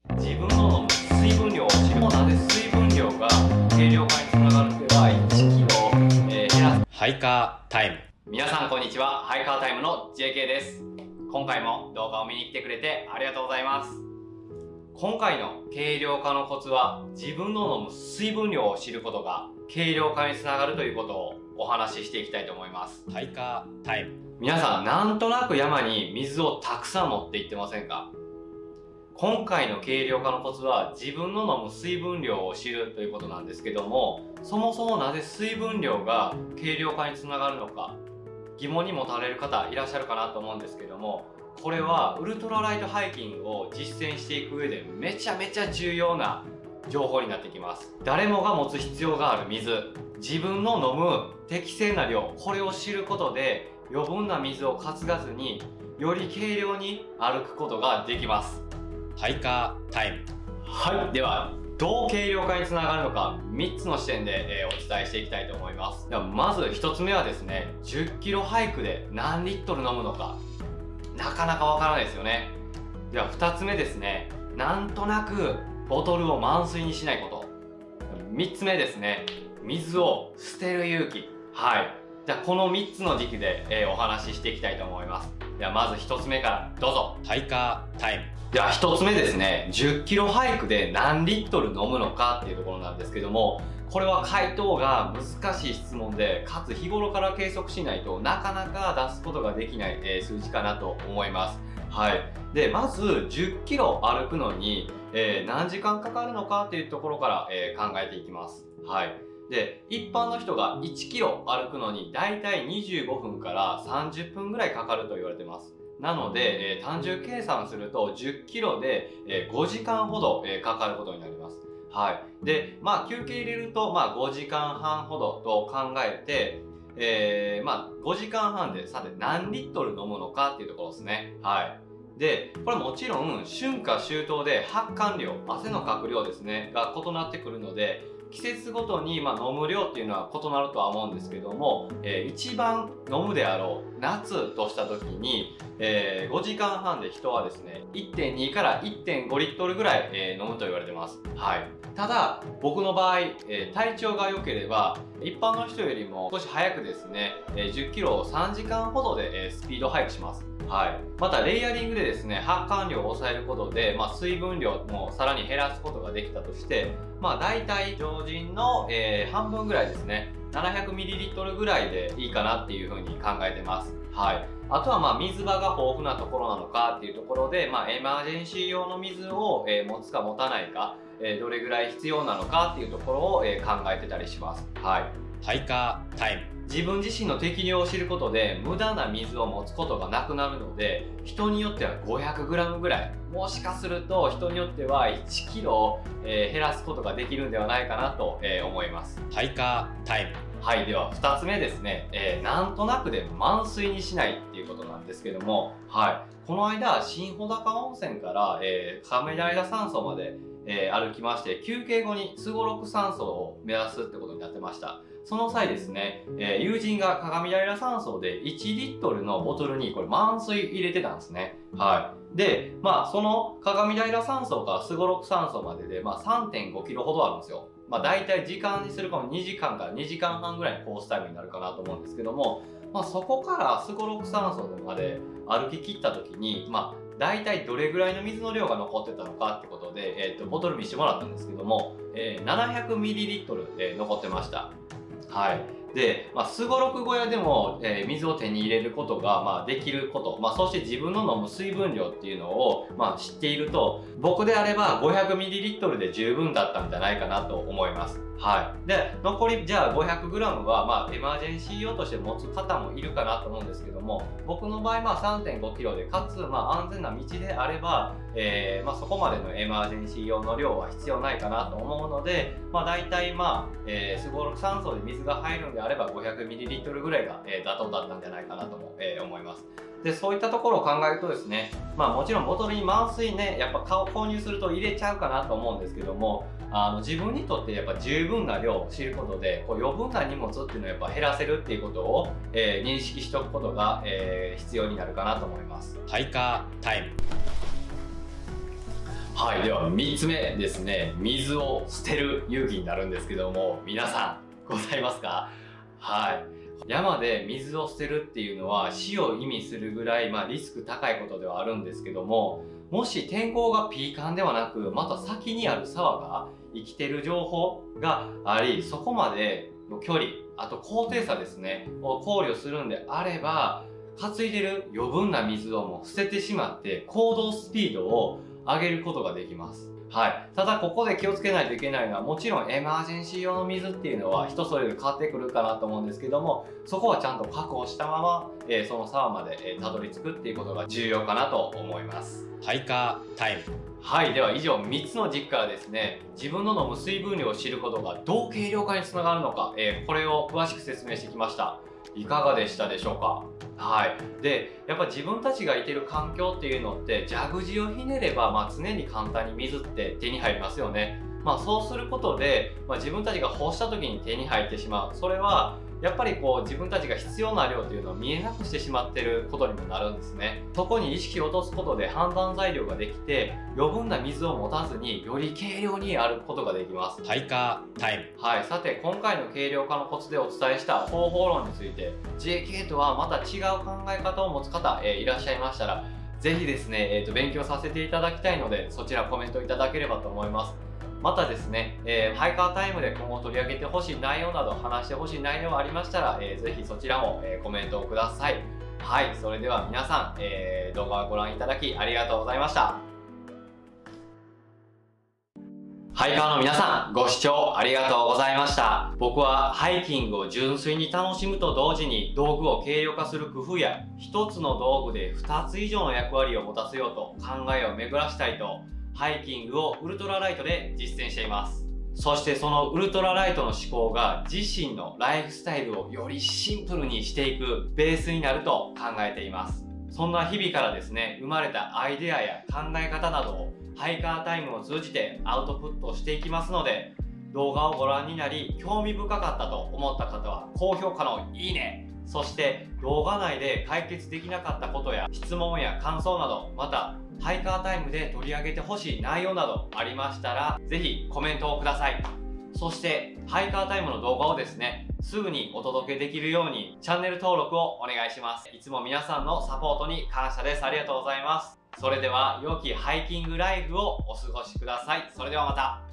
自分の飲む水分量を知る。なぜ水分量が軽量化につながるというのは1キロ、減らす。 ハイカータイム。 皆さんこんにちは。ハイカータイムの JK です。今回も動画を見に来てくれてありがとうございます。今回の軽量化のコツは、自分の飲む水分量を知ることが軽量化につながるということをお話ししていきたいと思います。 ハイカータイム。 皆さん、なんとなく山に水をたくさん持って行ってませんか？今回の軽量化のコツは、自分の飲む水分量を知るということなんですけども、そもそもなぜ水分量が軽量化につながるのか、疑問に持たれる方いらっしゃるかなと思うんですけども、これはウルトラライトハイキングを実践していく上でめちゃめちゃ重要な情報になってきます。誰もが持つ必要がある水、自分の飲む適正な量、これを知ることで余分な水を担がずにより軽量に歩くことができます。 ハイカータイム。 はい、ではどう軽量化につながるのか3つの視点で、お伝えしていきたいと思います。ではまず1つ目はですね、10キロハイクで何リットル飲むのか、なかなかわからないですよね。では2つ目ですね、なんとなくボトルを満水にしないこと。3つ目ですね、水を捨てる勇気。はい、じゃあこの3つの時期で、お話ししていきたいと思います。ではまず1つ目からどうぞ。 ハイカータイム。 では1つ目ですね、10キロハイクで何リットル飲むのかっていうところなんですけども、これは回答が難しい質問で、かつ日頃から計測しないとなかなか出すことができない、数字かなと思います。はい。で、まず10キロ歩くのに、何時間かかるのかっていうところから、考えていきます。はい。で、一般の人が1キロ歩くのにだいたい25分から30分ぐらいかかると言われてます。なので、単純計算すると10キロで、5時間ほど、かかることになります。はい。で、まあ休憩入れると、まあ5時間半ほどと考えて、まあ5時間半でさて何リットル飲むのかっていうところですね。はい。で、これもちろん春夏秋冬で発汗量、汗のかく量ですね、が異なってくるので、季節ごとに飲む量っていうのは異なるとは思うんですけども、一番飲むであろう夏とした時に、5時間半で人はですね 1.2 から 1.5 リットルぐらい、飲むと言われてます。はい。ただ僕の場合、体調が良ければ一般の人よりも少し早くですね、10キロを3時間ほどで、スピードハイクします。はい。またレイヤリングでですね、発汗量を抑えることで、水分量もさらに減らすことができたとして、大体常人の、半分ぐらいですね、700ml ぐらいでいいかなっていうふうに考えてます。はい。あとは水場が豊富なところなのかっていうところで、エマージェンシー用の水を、持つか持たないか、どれぐらい必要なのかっていうところを、考えてたりします。はい。 ハイカータイム。 自分自身の適量を知ることで無駄な水を持つことがなくなるので、人によっては 500g ぐらい、もしかすると人によっては 1kg、減らすことができるんではないかなと、思います。 ハイカータイム。 はい、では2つ目ですね、なんとなくで満水にしないっていうことなんですけども、はい、この間新穂高温泉から、亀平山荘まで、歩きまして、休憩後にすごろく山荘を目指すってことになってました。その際ですね、友人が鏡平山荘で1リットルのボトルにこれ満水入れてたんですね。はい。で、その鏡平山荘からすごろく山荘までで、3.5 キロほどあるんですよ。だいたい時間にするかも2時間から2時間半ぐらいのコースタイムになるかなと思うんですけども、そこからすごろく山荘まで歩き切った時に、だいたいどれぐらいの水の量が残ってたのかってことで、ボトル見せてもらったんですけども、700ml、残ってました。はい。で、すごろく小屋でも、水を手に入れることが、できること、そして自分の飲む水分量っていうのを、知っていると、僕であれば 500ml で十分だったんじゃないかなと思います。はい。で、残り、じゃあ 500g は、エマージェンシー用として持つ方もいるかなと思うんですけども、僕の場合、3.5 キロで、かつ、安全な道であれば、そこまでのエマージェンシー用の量は必要ないかなと思うので、大体、すごろく山荘で水が入るんであれば 500ml ぐらいが、妥当だったんじゃないかなとも、思います。で、そういったところを考えるとですね、もちろんボトルに満水ね、やっぱ購入すると入れちゃうかなと思うんですけども、自分にとってやっぱ十分な量を知ることで、余分な荷物っていうのをやっぱ減らせるっていうことを、認識しておくことが、必要になるかなと思います。 ハイカータイム。 はい、では3つ目ですね。水を捨てる勇気になるんですけども、皆さんございますか？はい。山で水を捨てるっていうのは死を意味するぐらい、リスク高いことではあるんですけども、もし天候がピーカンではなく、また先にある沢が生きてる情報があり、そこまでの距離、あと高低差ですね、を考慮するんであれば、担いでる余分な水をもう捨ててしまって行動スピードを上げることができます。はい。ただここで気をつけないといけないのは、もちろんエマージェンシー用の水っていうのは人それぞれ変わってくるかなと思うんですけども、そこはちゃんと確保したまま、その沢まで、たどり着くっていうことが重要かなと思います。 ハイカータイム。 はい。では以上3つの軸からですね、自分の飲む水分量を知ることがどう軽量化につながるのか、これを詳しく説明してきました。いかがでしたでしょうか？はい。で、やっぱ自分たちがいてる環境っていうのって、蛇口をひねれば、常に簡単に水って手に入りますよね。そうすることで、自分たちが欲した時に手に入ってしまう。それは、やっぱり自分たちが必要な量というのを見えなくしてしまっていることにもなるんですね。そこに意識を落とすことで判断材料ができて、余分な水を持たずにより軽量に歩くことができます。 ハイカータイム。 はい。さて、今回の軽量化のコツでお伝えした方法論について、JK とはまた違う考え方を持つ方、いらっしゃいましたら、ぜひですね、勉強させていただきたいので、そちらコメントいただければと思います。またですね、ハイカータイムで今後取り上げてほしい内容など、話してほしい内容がありましたら、ぜひそちらも、コメントをください。はい、それでは皆さん、動画をご覧いただきありがとうございました。ハイカーの皆さん、ご視聴ありがとうございました。僕はハイキングを純粋に楽しむと同時に道具を軽量化する工夫や、一つの道具で2つ以上の役割を持たせようと考えを巡らしたいと、ハイキングをウルトラライトで実践しています。そしてそのウルトラライトの思考が自身のライフスタイルをよりシンプルにしていくベースになると考えています。そんな日々からですね、生まれたアイデアや考え方などをハイカータイムを通じてアウトプットしていきますので、動画をご覧になり興味深かったと思った方は高評価のいいね、そして動画内で解決できなかったことや質問や感想など、またハイカータイムで取り上げてほしい内容などありましたら、ぜひコメントをください。そしてハイカータイムの動画をですね、すぐにお届けできるようにチャンネル登録をお願いします。いつも皆さんのサポートに感謝です。ありがとうございます。それでは良きハイキングライフをお過ごしください。それではまた。